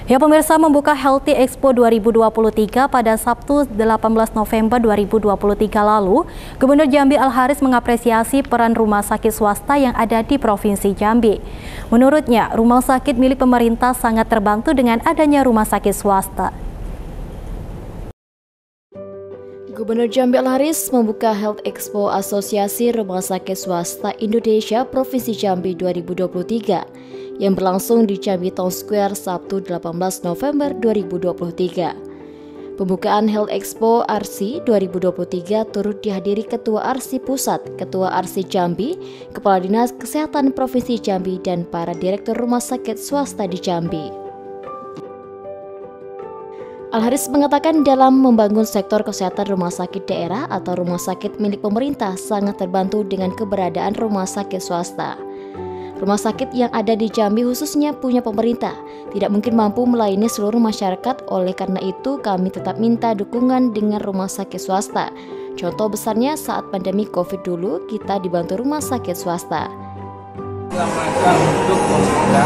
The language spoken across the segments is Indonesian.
Ya pemirsa, membuka Healthy Expo 2023 pada Sabtu 18 November 2023 lalu, Gubernur Jambi Al-Haris mengapresiasi peran rumah sakit swasta yang ada di Provinsi Jambi. Menurutnya, rumah sakit milik pemerintah sangat terbantu dengan adanya rumah sakit swasta. Gubernur Jambi Al-Haris membuka Health Expo Asosiasi Rumah Sakit Swasta Indonesia Provinsi Jambi 2023 yang berlangsung di Jambi Town Square Sabtu 18 November 2023. Pembukaan Health Expo RC 2023 turut dihadiri Ketua RC Pusat, Ketua RC Jambi, Kepala Dinas Kesehatan Provinsi Jambi, dan para Direktur Rumah Sakit Swasta di Jambi. Al-Haris mengatakan dalam membangun sektor kesehatan rumah sakit daerah atau rumah sakit milik pemerintah sangat terbantu dengan keberadaan rumah sakit swasta. Rumah sakit yang ada di Jambi khususnya punya pemerintah, tidak mungkin mampu melayani seluruh masyarakat, oleh karena itu kami tetap minta dukungan dengan rumah sakit swasta. Contoh besarnya saat pandemi COVID dulu, kita dibantu rumah sakit swasta. Dalam rangka untuk membuka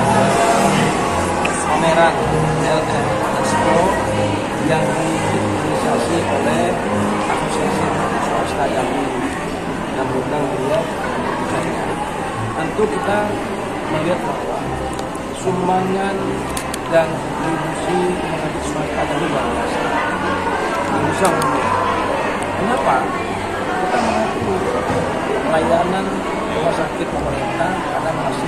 pameran Health Expo yang diinisiasi oleh Asosiasi Swasta Jambi yang mengundang beliau. Tentu kita melihat bahwa sumbangan dan kontribusi rumah sakit swasta Jambi luar biasa. Bisa kenapa? Kita mengaku pelayanan rumah sakit pemerintah karena masih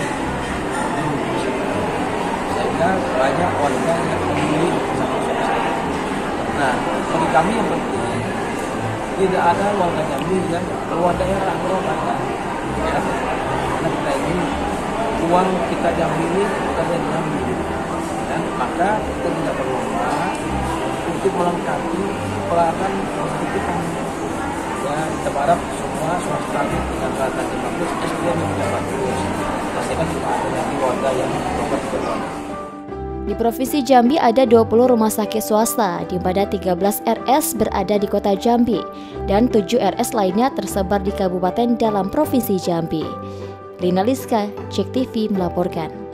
sehingga banyak warga yang memilih rumah sakit swasta. Nah, bagi kami yang penting tidak ada warga Jambi yang keluar daerah berobat, ya. Karena kita ini uang kita Jambi ini kita dari Jambi, dan maka kita tidak berlomba untuk melengkapi pelanggan rumah kita. Ya, kita berharap semua swasta dengan rata yang bagus, SDM yang juga bagus. Pastikan tidak ada lagi warga yang berobat di luar. Di Provinsi Jambi ada 20 rumah sakit swasta, di mana 13 RS berada di Kota Jambi dan 7 RS lainnya tersebar di kabupaten dalam Provinsi Jambi. Lina Liska, Cek TV melaporkan.